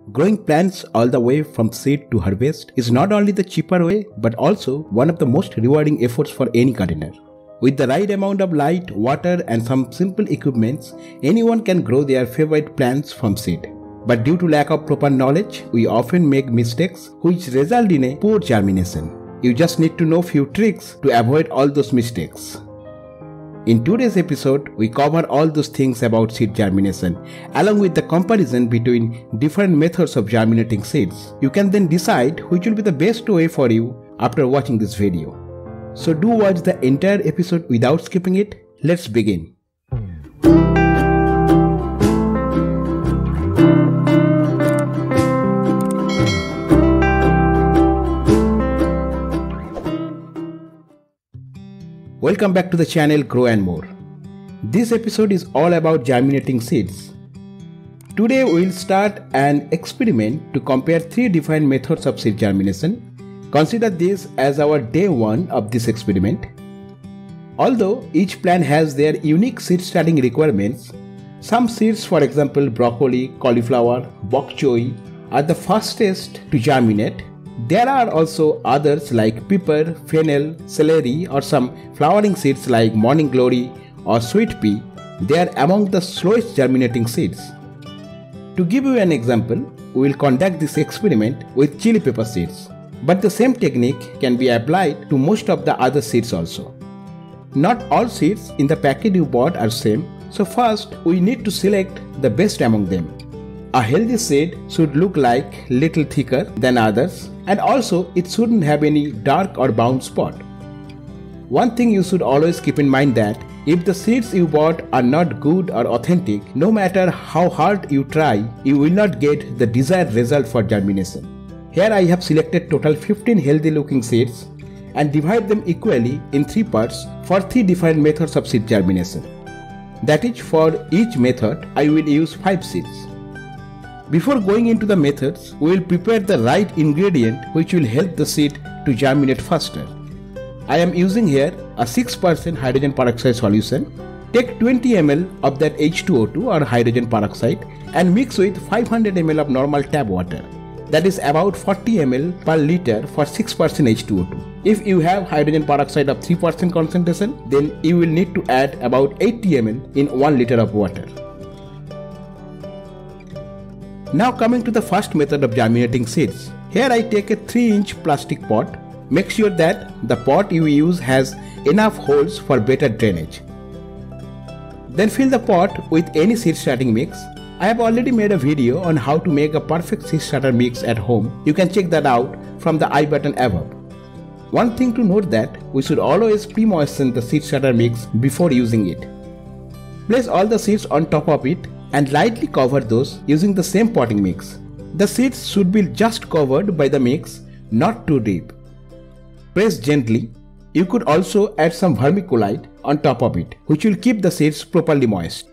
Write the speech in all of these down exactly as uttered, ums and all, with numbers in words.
Growing plants all the way from seed to harvest is not only the cheaper way but also one of the most rewarding efforts for any gardener. With the right amount of light, water and some simple equipments, anyone can grow their favorite plants from seed. But due to lack of proper knowledge, we often make mistakes which result in a poor germination. You just need to know few tricks to avoid all those mistakes. In today's episode, we cover all those things about seed germination, along with the comparison between different methods of germinating seeds. You can then decide which will be the best way for you after watching this video. So do watch the entire episode without skipping it. Let's begin. Welcome back to the channel Grow and More. This episode is all about germinating seeds. Today we will start an experiment to compare three different methods of seed germination. Consider this as our day one of this experiment. Although each plant has their unique seed starting requirements, some seeds, for example broccoli, cauliflower, bok choy, are the fastest to germinate. There are also others like pepper, fennel, celery or some flowering seeds like morning glory or sweet pea. They are among the slowest germinating seeds. To give you an example, we will conduct this experiment with chili pepper seeds. But the same technique can be applied to most of the other seeds also. Not all seeds in the packet you bought are same, so first we need to select the best among them. A healthy seed should look like little thicker than others, and also it shouldn't have any dark or brown spot. One thing you should always keep in mind that if the seeds you bought are not good or authentic, no matter how hard you try, you will not get the desired result for germination. Here I have selected total fifteen healthy looking seeds and divide them equally in three parts for three different methods of seed germination. That is, for each method I will use five seeds. Before going into the methods, we will prepare the right ingredient which will help the seed to germinate faster. I am using here a six percent hydrogen peroxide solution. Take twenty milliliters of that H two O two or hydrogen peroxide and mix with five hundred milliliters of normal tap water. That is about forty milliliters per liter for six percent H two O two. If you have hydrogen peroxide of three percent concentration, then you will need to add about eighty milliliters in one liter of water. Now coming to the first method of germinating seeds. Here I take a three inch plastic pot. Make sure that the pot you use has enough holes for better drainage. Then fill the pot with any seed starting mix. I have already made a video on how to make a perfect seed starter mix at home. You can check that out from the I button above. One thing to note that we should always pre-moisten the seed starter mix before using it. Place all the seeds on top of it and lightly cover those using the same potting mix. The seeds should be just covered by the mix, not too deep. Press gently. You could also add some vermiculite on top of it, which will keep the seeds properly moist.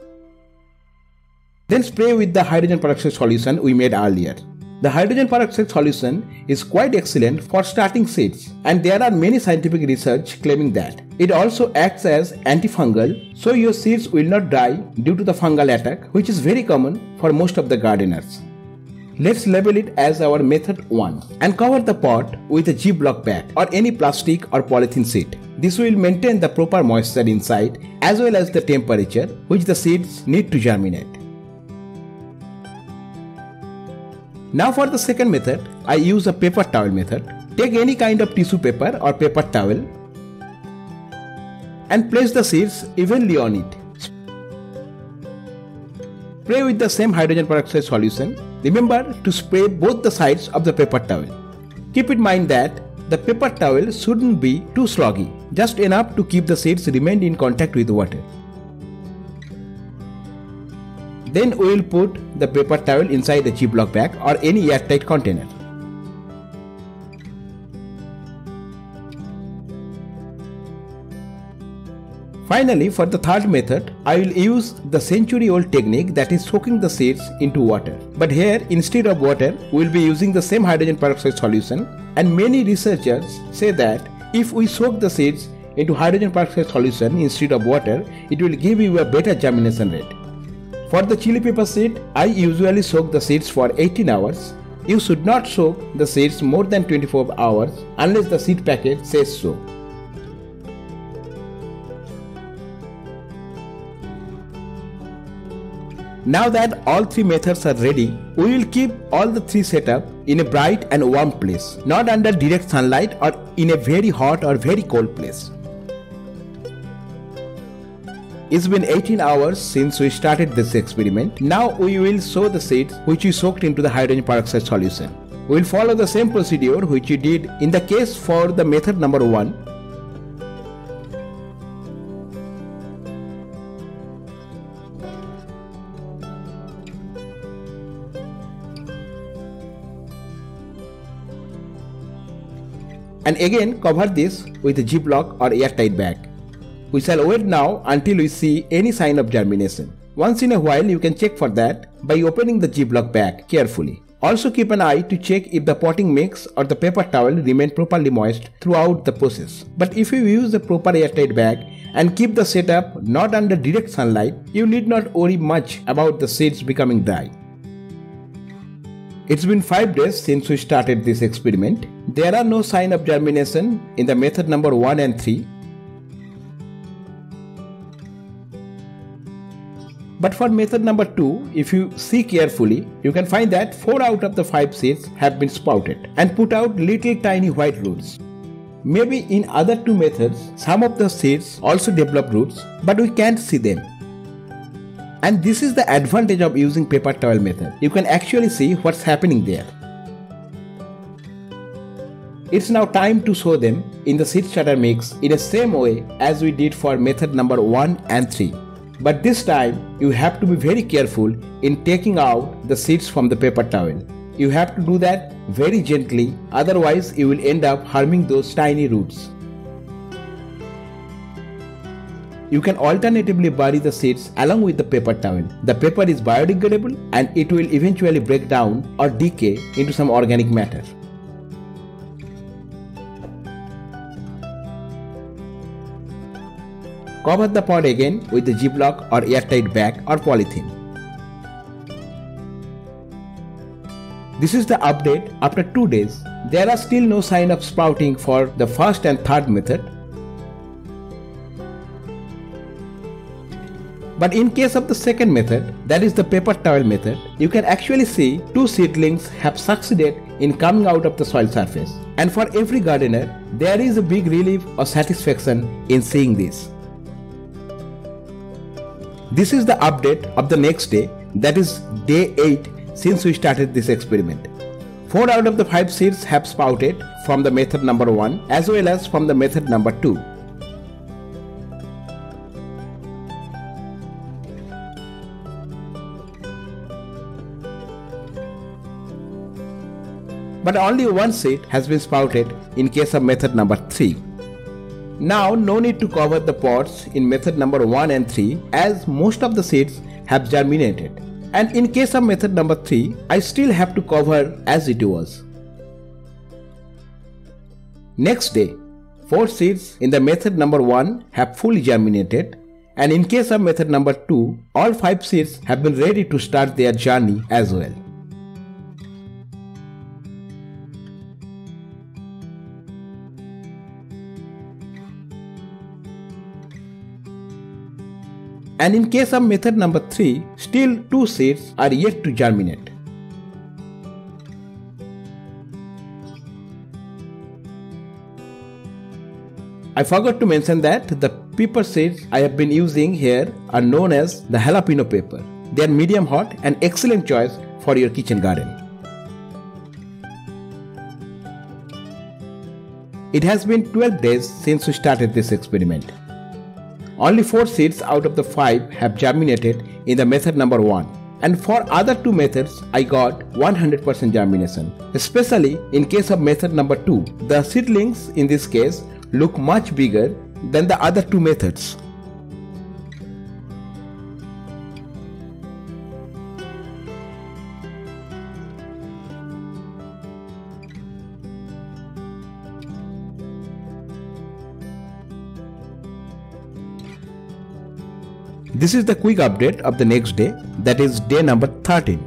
Then spray with the hydrogen peroxide solution we made earlier. The hydrogen peroxide solution is quite excellent for starting seeds, and there are many scientific research claiming that. It also acts as antifungal, so your seeds will not die due to the fungal attack, which is very common for most of the gardeners. Let's label it as our method one and cover the pot with a Ziploc bag or any plastic or polythene sheet. This will maintain the proper moisture inside as well as the temperature which the seeds need to germinate. Now for the second method, I use a paper towel method. Take any kind of tissue paper or paper towel and place the seeds evenly on it. Spray with the same hydrogen peroxide solution. Remember to spray both the sides of the paper towel. Keep in mind that the paper towel shouldn't be too sloggy, just enough to keep the seeds remain in contact with water. Then we will put the paper towel inside the Ziploc bag or any airtight container. Finally, for the third method, I will use the century-old technique, that is soaking the seeds into water. But here, instead of water, we will be using the same hydrogen peroxide solution, and many researchers say that if we soak the seeds into hydrogen peroxide solution instead of water, it will give you a better germination rate. For the chili pepper seed, I usually soak the seeds for eighteen hours. You should not soak the seeds more than twenty-four hours unless the seed packet says so. Now that all three methods are ready, we will keep all the three set up in a bright and warm place, not under direct sunlight or in a very hot or very cold place. It's been eighteen hours since we started this experiment. Now we will sow the seeds which we soaked into the hydrogen peroxide solution. We will follow the same procedure which we did in the case for the method number one. And again cover this with a Ziploc or airtight bag. We shall wait now until we see any sign of germination. Once in a while you can check for that by opening the Ziploc bag carefully. Also keep an eye to check if the potting mix or the paper towel remain properly moist throughout the process. But if you use a proper airtight bag and keep the setup not under direct sunlight, you need not worry much about the seeds becoming dry. It's been five days since we started this experiment. There are no signs of germination in the method number one and three. But for method number two, if you see carefully, you can find that four out of the five seeds have been sprouted and put out little tiny white roots. Maybe in other two methods, some of the seeds also develop roots, but we can't see them. And this is the advantage of using paper towel method. You can actually see what's happening there. It's now time to sow them in the seed starter mix in the same way as we did for method number one and three. But this time you have to be very careful in taking out the seeds from the paper towel. You have to do that very gently, otherwise you will end up harming those tiny roots. You can alternatively bury the seeds along with the paper towel. The paper is biodegradable and it will eventually break down or decay into some organic matter. Cover the pot again with the Ziploc or airtight bag or polythene. This is the update after two days. There are still no sign of sprouting for the first and third method. But in case of the second method, that is the paper towel method, you can actually see two seedlings have succeeded in coming out of the soil surface. And for every gardener, there is a big relief or satisfaction in seeing this. This is the update of the next day, that is day eight since we started this experiment. four out of the five seeds have sprouted from the method number one as well as from the method number two. But only one seed has been sprouted in case of method number three. Now no need to cover the pots in method number one and three as most of the seeds have germinated. And in case of method number three, I still have to cover as it was. Next day, four seeds in the method number one have fully germinated, and in case of method number two, all five seeds have been ready to start their journey as well. And in case of method number three, still two seeds are yet to germinate. I forgot to mention that the pepper seeds I have been using here are known as the jalapeno pepper. They are medium hot and excellent choice for your kitchen garden. It has been twelve days since we started this experiment. Only four seeds out of the five have germinated in the method number one. And for other two methods, I got one hundred percent germination. Especially in case of method number two, the seedlings in this case look much bigger than the other two methods. This is the quick update of the next day. that is day number thirteen.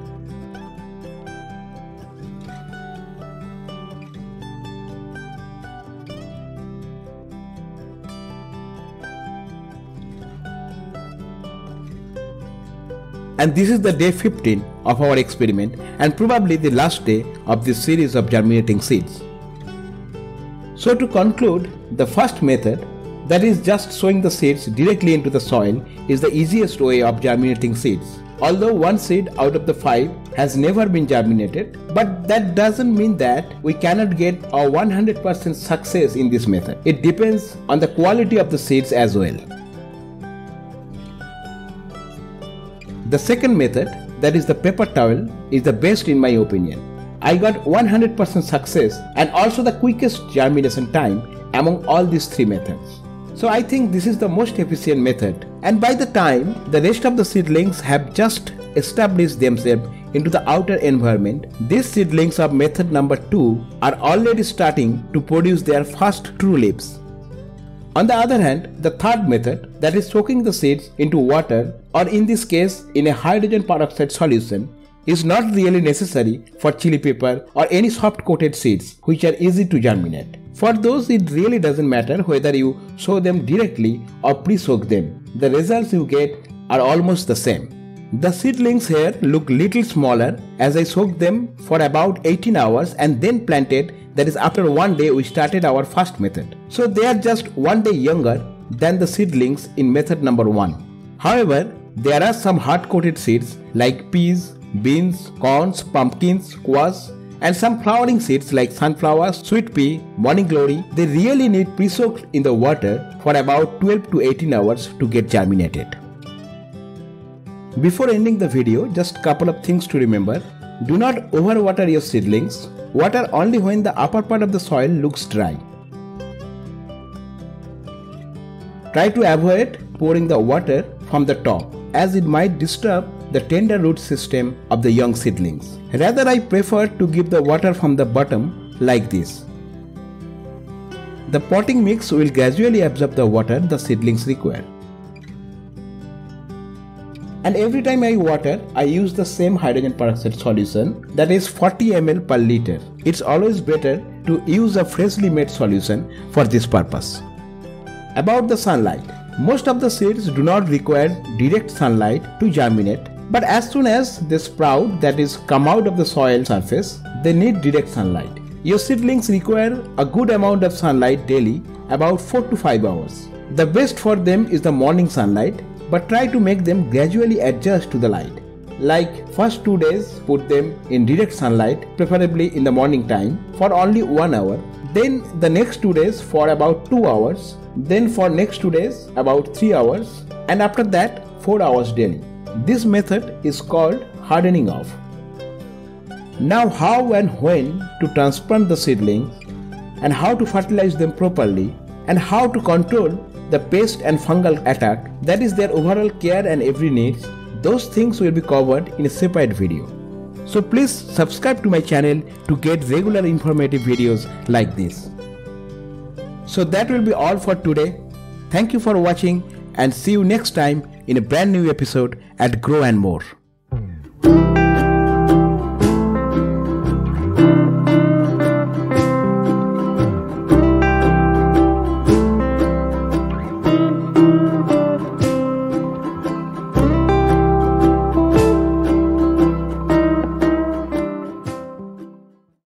And this is the day fifteen of our experiment and probably the last day of this series of germinating seeds. So to conclude, the first method, that is just sowing the seeds directly into the soil, is the easiest way of germinating seeds. Although one seed out of the five has never been germinated, but that doesn't mean that we cannot get a one hundred percent success in this method. It depends on the quality of the seeds as well. The second method, that is the paper towel, is the best in my opinion. I got one hundred percent success and also the quickest germination time among all these three methods. So I think this is the most efficient method, and by the time the rest of the seedlings have just established themselves into the outer environment, these seedlings of method number two are already starting to produce their first true leaves. On the other hand, the third method, that is soaking the seeds into water, or in this case in a hydrogen peroxide solution, is not really necessary for chili pepper or any soft coated seeds which are easy to germinate. For those, it really doesn't matter whether you sow them directly or pre-soak them. The results you get are almost the same. The seedlings here look little smaller as I soaked them for about eighteen hours and then planted. That is, after one day we started our first method. So they are just one day younger than the seedlings in method number one. However, there are some hard-coated seeds like peas, beans, corns, pumpkins, squash, and some flowering seeds like sunflower, sweet pea, morning glory. They really need pre-soaked in the water for about twelve to eighteen hours to get germinated. Before ending the video, just couple of things to remember. Do not overwater your seedlings. Water only when the upper part of the soil looks dry. Try to avoid pouring the water from the top, as it might disturb the tender root system of the young seedlings. Rather, I prefer to give the water from the bottom like this. The potting mix will gradually absorb the water the seedlings require. And every time I water, I use the same hydrogen peroxide solution, that is forty milliliters per liter. It's always better to use a freshly made solution for this purpose. About the sunlight, most of the seeds do not require direct sunlight to germinate, but as soon as they sprout, that is come out of the soil surface, they need direct sunlight. Your seedlings require a good amount of sunlight daily, about four to five hours. The best for them is the morning sunlight, but try to make them gradually adjust to the light. Like first two days, put them in direct sunlight, preferably in the morning time, for only one hour. Then the next two days for about two hours. Then for next two days about three hours. And after that four hours daily. This method is called hardening off. Now how and when to transplant the seedlings, and how to fertilize them properly, and how to control the pest and fungal attack, that is their overall care and every needs, those things will be covered in a separate video. So please subscribe to my channel to get regular informative videos like this. So that will be all for today. Thank you for watching and see you next time in a brand new episode at Grow and More.